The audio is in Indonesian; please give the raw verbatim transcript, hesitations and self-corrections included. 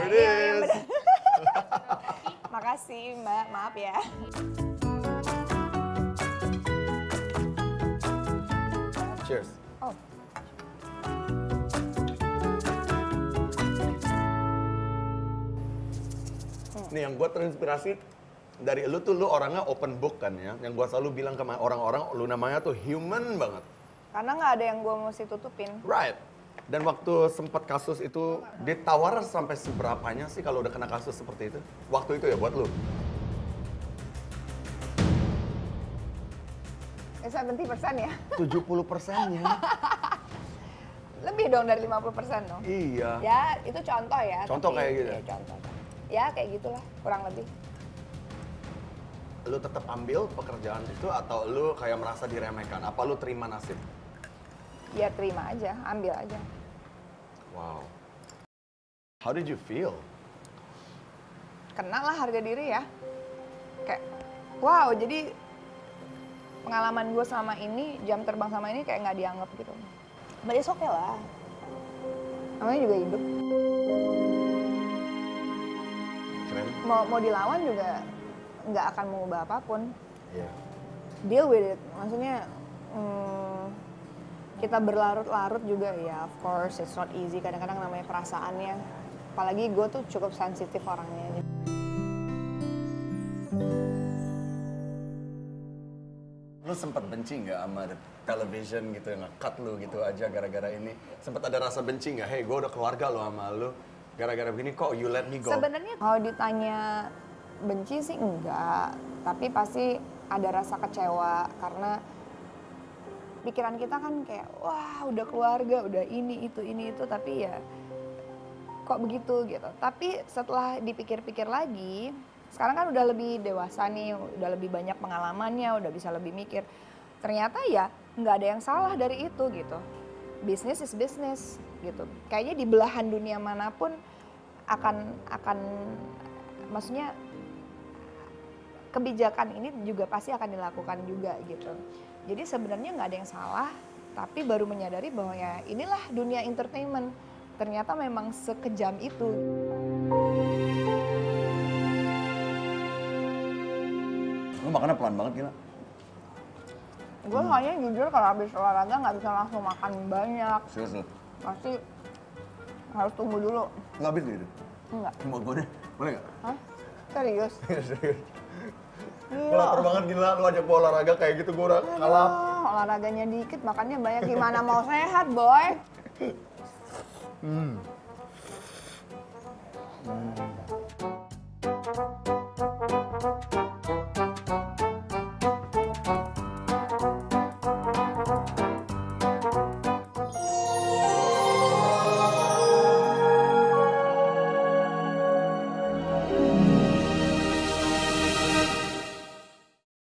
it iya, iya, is. bener. Makasih Mbak, maaf ya. Cheers. Oh. Nih yang gue terinspirasi dari lu tuh, lu orangnya open book kan ya. Yang gue selalu bilang ke orang-orang, lu namanya tuh human banget. Karena nggak ada yang gue mesti tutupin. Right. Dan waktu sempat kasus itu, ditawar sampai seberapanya sih kalau udah kena kasus seperti itu? Waktu itu ya buat lu? tujuh puluh persen ya? tujuh puluh persennya. Lebih dong dari lima puluh persen dong. Iya. Ya, itu contoh ya. Contoh tapi, kayak gitu? Ya, contoh. Ya, kayak gitulah, kurang lebih. Lu tetap ambil pekerjaan itu atau lu kayak merasa diremehkan? Apa lu terima nasib? Ya terima aja, ambil aja. Wow. How did you feel? Kena lah harga diri ya. Kayak, wow, jadi pengalaman gue sama ini, jam terbang sama ini kayak nggak dianggap gitu. But it's okay lah. Namanya juga hidup. Keren. Mau, mau dilawan juga nggak akan mengubah apapun. Iya. Yeah. Deal with it. Maksudnya, hmm, kita berlarut-larut juga ya, of course it's not easy. Kadang-kadang namanya perasaannya. Apalagi gue tuh cukup sensitif orangnya. Lu sempet benci nggak sama the television gitu, nge-cut lu gitu aja gara-gara ini? Sempet ada rasa benci nggak? Hey, gue udah keluarga lo sama lu. Gara-gara begini kok you let me go? Sebenarnya kalau ditanya benci sih enggak. Tapi pasti ada rasa kecewa karena pikiran kita kan kayak, wah udah keluarga, udah ini, itu, ini, itu. Tapi ya kok begitu gitu. Tapi setelah dipikir-pikir lagi, sekarang kan udah lebih dewasa nih, udah lebih banyak pengalamannya, udah bisa lebih mikir. Ternyata ya nggak ada yang salah dari itu gitu. Business is business gitu. Kayaknya di belahan dunia manapun akan akan maksudnya kebijakan ini juga pasti akan dilakukan juga gitu. Jadi sebenarnya nggak ada yang salah, tapi baru menyadari bahwa ya inilah dunia entertainment. Ternyata memang sekejam itu. Lu makannya pelan banget gila. Gue soalnya jujur kalau habis olahraga nggak bisa langsung makan banyak. Serius lu? Pasti harus tunggu dulu. Nggak habis gitu? Enggak. Mau gue deh, boleh nggak? Hah? Serius? Serius. Gue lapar banget gila, lu ajak gue olahraga kayak gitu gue udah kalap. Aduh, olahraganya dikit, makannya banyak. Gimana mau sehat, boy? Hmm. Hmm.